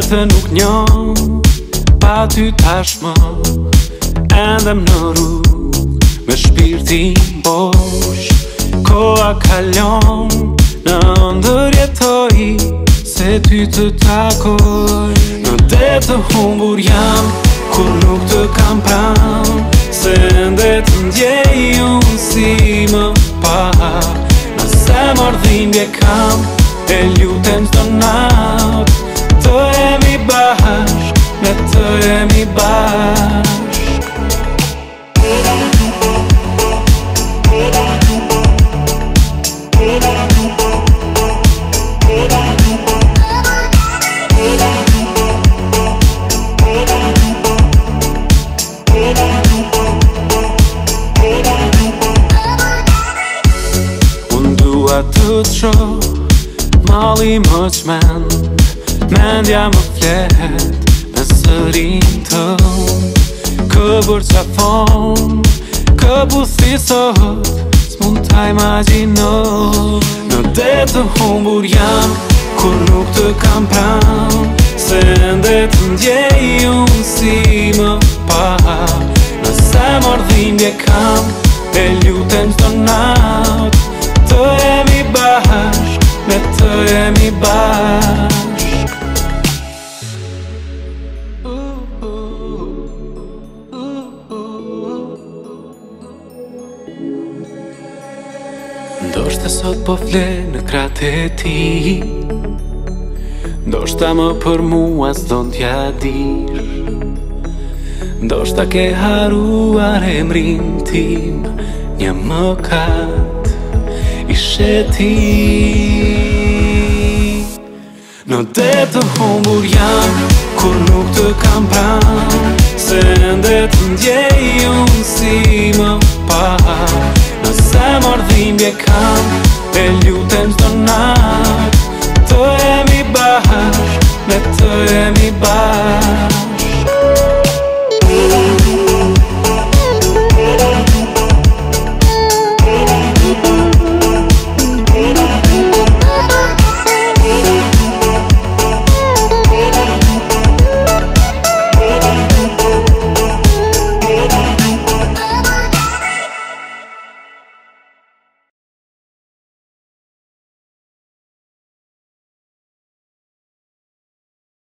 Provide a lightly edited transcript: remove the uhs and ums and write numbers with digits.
Vete nuk njoh pa ty tashmë, endem në rrugë me shpirtin bosh. Koha kalon, në ndërjetoj se ty të takoj. Në det të humbur jam, kur nuk të kam pran, se ende të ndjej unë si më par. Në zemër dhimbje kam, e lutem çdo natë, të jemi bashk, ne të jemi bashk. Unë dua të të shoh, mali më qmen, mendja më flet me sërin tëm. Kë bërë qafon, kë buthi sot, s'mund t'a imagjino. Në det të humbur jam, kur nuk të kam pran, se ende të ndjej unë si më par. Në zemër dhimbje kam, e lutem çdo natë, të jemi bashk, ne të jemi bashk. Ndoshta sot po fle në kratë e ti, ndoshta më për mua s'don t'ja dir, ndoshta ke haruar emrin tim, një mëkat ishe ti. Në det të humbur jam, kur nuk të kam pran, se ende të ndjej unë si më par. Në zemër dhimbje kam, e lutem çdo natë, të jemi bashk, ne të jemi bashk.